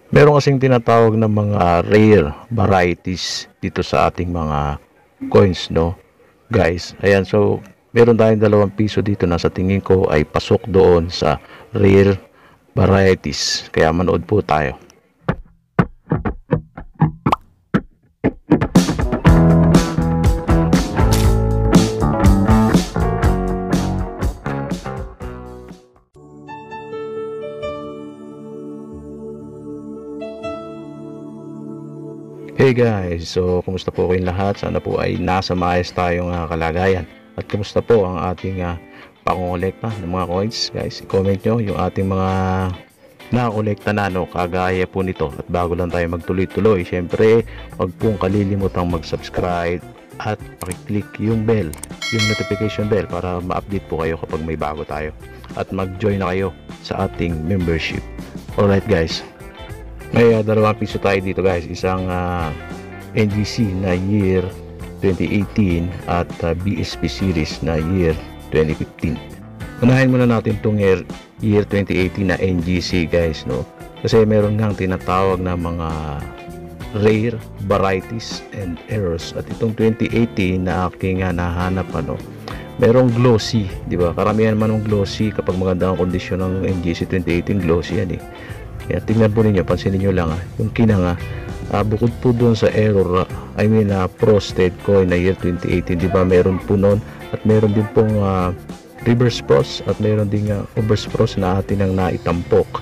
Meron kasing tinatawag na mga rare varieties dito sa ating mga coins, no guys. Ayan, so meron tayong 2 piso dito na sa tingin ko ay pasok doon sa rare varieties, kaya manood po tayo. Hey guys, so kumusta po kayong lahat? Sana po ay nasa maayos tayong kalagayan. At kumusta po ang ating pangongolekta ng mga coins, guys? I-comment nyo yung ating mga nakakolekta na, no, kagaya po nito. At bago lang tayo magtuloy-tuloy, syempre wag pong kalilimutang mag-subscribe at pakiclick yung bell, yung notification bell, para ma-update po kayo kapag may bago tayo. At mag-join na kayo sa ating membership. Alright guys, may 2 piso tayo dito guys, isang NGC na year 2018 at BSP series na year 2015. Unahin muna natin itong year 2018 na NGC guys, no, kasi meron ngang tinatawag na mga rare varieties and errors. At itong 2018 na aking nahanap, ano, merong glossy, di ba? Karamihan man ng glossy kapag maganda ang kondisyon ng NGC 2018, glossy yan eh. Kaya tingnan po ninyo, pansinin nyo lang yung kinanga, bukod po doon sa error, frosted coin na year 2018, di ba? Meron po noon, at meron din pong reverse frost, at meron din overse frost na atin ang naitampok,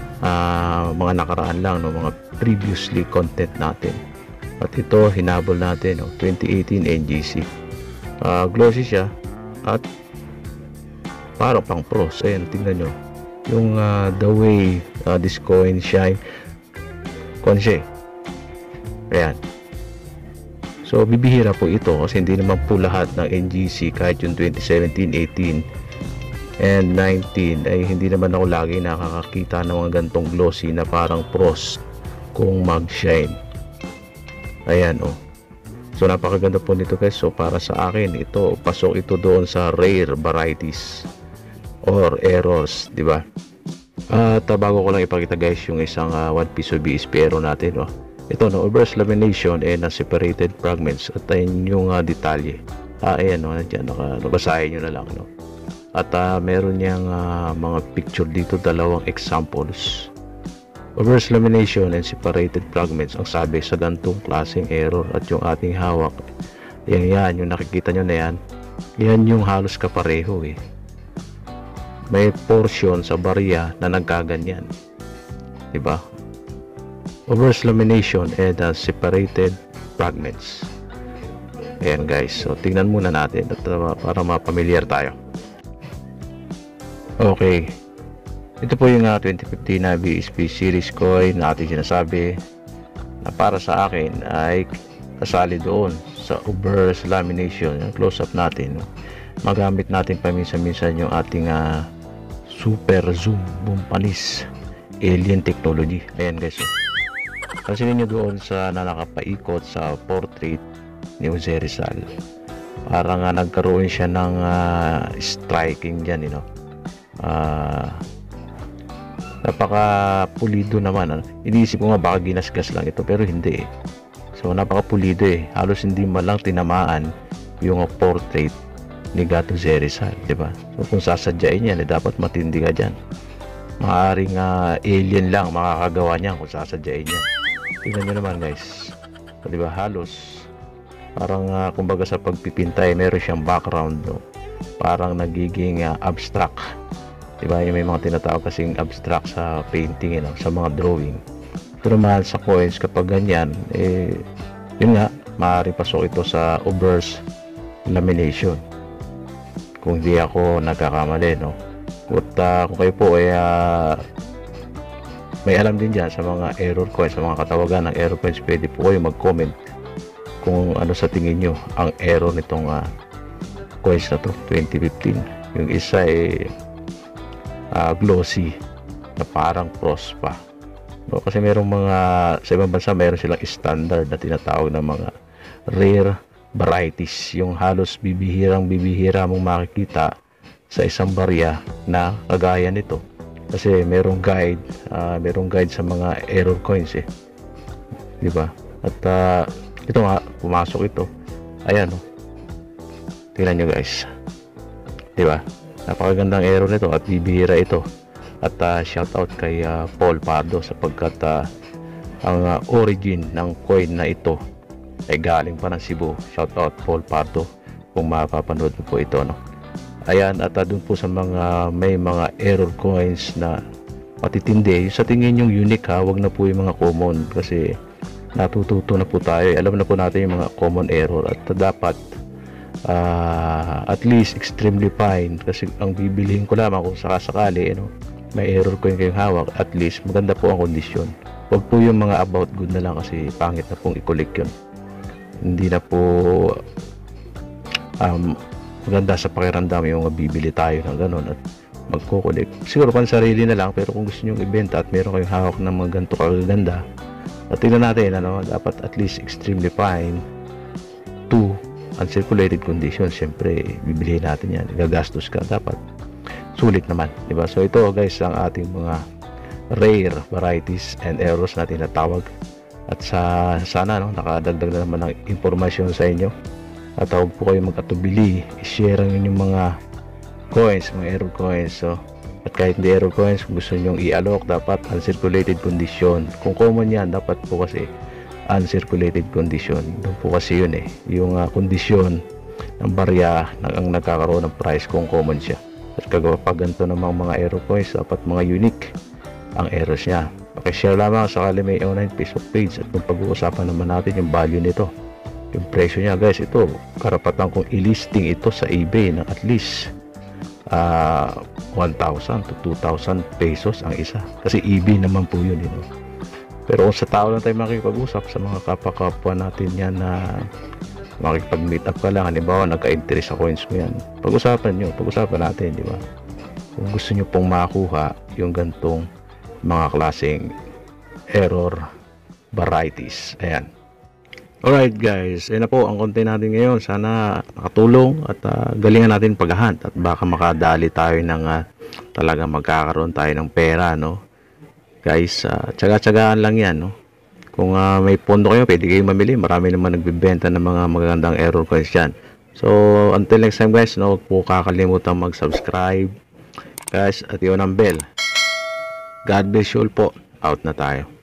mga nakaraan lang, no, mga previously content natin. At ito hinabol natin, no, 2018 NGC, glossy siya at parang pang frost. Ayan, tingnan nyo yung the way this coin shine siya. Ayan, so bibihira po ito kasi hindi naman po lahat ng NGC, kahit yung 2017, 18 and 19 ay hindi naman ako lagi nakakakita ng mga gantong glossy na parang frost kung mag-shine. Ayan, oh, so napakaganda po nito guys. So para sa akin ito, pasok ito doon sa rare varieties or errors, di ba? At bago ko lang ipakita guys yung isang 1 piso BSP error natin, oh. Ito, no, reverse lamination and separated fragments, at ayun yung detalye. Ayan, no, nandiyan, nabasahin nyo na lang, no. At meron niyang mga picture dito, 2 examples. Reverse lamination and separated fragments ang sabi sa gantong klaseng error. At yung ating hawak, yan, yung nakikita nyo na yan yung halos kapareho eh. May portion sa barya na nagkaganyan, diba? Reverse lamination and separated fragments. Ayan guys, so tingnan muna natin at para mapamilyar tayo. Okay, ito po yung 2015 na BSP series coin na ating sinasabi na para sa akin ay kasali doon sa reverse lamination. Yung close up natin, no? Magamit natin paminsan-minsan yung ating super zoom bumpanis alien technology. Ayan guys, so kasi ninyo doon sa nakakapaikot sa portrait ni Jose Rizal, parang nagkaroon siya ng striking dyan, you know. Napaka pulido naman. Iniisip ko nga baka ginasgas lang ito, pero hindi eh. So napaka pulido eh, halos hindi man lang tinamaan yung portrait ni Gato Zerizal, diba? So kung sasadyain yan, dapat matindi ka dyan. Maaring alien lang makakagawa niyan kung sasadyain yan. Tingnan nyo naman guys, so, diba, halos parang kumbaga sa pagpipintay meron siyang background, no? Parang nagiging abstract, diba? Yung may mga tinatawag kasing abstract sa painting, sa mga drawing. Pero mahal sa coins kapag ganyan, yun nga, maaaring pasok ito sa reverse lamination kung di ako nagkakamali, no? At kung kayo po ay may alam din dyan sa mga error coins, sa mga katawagan ng error coins, pwede po kayo mag-comment kung ano sa tingin nyo ang error nitong coins na to 2015. Yung isa ay glossy na parang frost pa, no? Kasi merong mga sa ibang bansa meron silang standard na tinatawag na mga rare varieties, yung halos bibihira mong makikita sa isang barya na kagaya nito. Kasi merong guide sa mga error coins eh, di ba? At ito nga, pumasok ito. Ayan, oh. Tingnan nyo guys, di ba? Napakagandang error nito at bibihira ito. At shout out kay Paul Pardo sapagkat ang origin ng coin na ito ay galing pa ng Cebu. Shout out Paul Pardo kung mapapanood mo po ito, no? Ayan, at dun po sa mga may mga error coins na matitindi, sa tingin yung unique ha, wag na po yung mga common, kasi natututo na po tayo, alam na po natin yung mga common error. At dapat at least extremely fine, kasi ang bibilihin ko lamang kung sakasakali may error coin kayong hawak, at least maganda po ang kondisyon. Wag po yung mga about good na lang, kasi pangit na pong i-collect yun. Hindi na po maganda sa pakiramdam yung bibili tayo ng ganun at magkukulik. Siguro pan sarili na lang, pero kung gusto nyo ibenta at meron kayong hawak ng mga ganito kagaganda, at tingnan natin, dapat at least extremely fine to uncirculated condition. Siyempre bibilihin natin yan, gagastos ka, dapat sulit naman, diba? So ito guys ang ating mga rare varieties and errors na tinatawag. At sana nakadagdag na naman ng impormasyon sa inyo. At huwag po kayo mag-atubili, i-share ang inyong mga coins, mga error coins. So, at kahit hindi error coins, kung gusto nyo i-alok, dapat uncirculated condition. Kung common yan, dapat po kasi uncirculated condition. Doon po kasi yun yung kondisyon ng barya ang nagkakaroon ng price kung common siya. At pag ganito namang mga error coins, dapat mga unique ang errors niya. Pakishare lamang sakali may online Facebook page, at kung pag-uusapan naman natin yung value nito, yung presyo niya guys. Ito karapatan kong i-listing ito sa eBay ng at least 1,000 to 2,000 pesos ang isa, kasi eBay naman po yun, Pero kung sa tao lang tayo makikipag-usap, sa mga kapwa natin yan na makikipag-meet up ka lang, halimbawa nagka-interest sa coins mo yan, pag-usapan natin, di ba? Kung gusto nyo pong makuha yung gantong mga klaseng error varieties. Ayan. Alright guys, ayun na po ang content natin ngayon. Sana nakatulong at galingan natin paghahunt, at baka makadali tayo ng talaga magkakaroon tayo ng pera, guys. Tsaga-tsagaan lang yan, kung may pondo kayo, pwede kayo mamili. Marami naman nagbibenta ng mga magagandang error coins dyan. So until next time guys, huwag po kakalimutan mag-subscribe guys, at yun ang bell. God bless you all po. Out na tayo.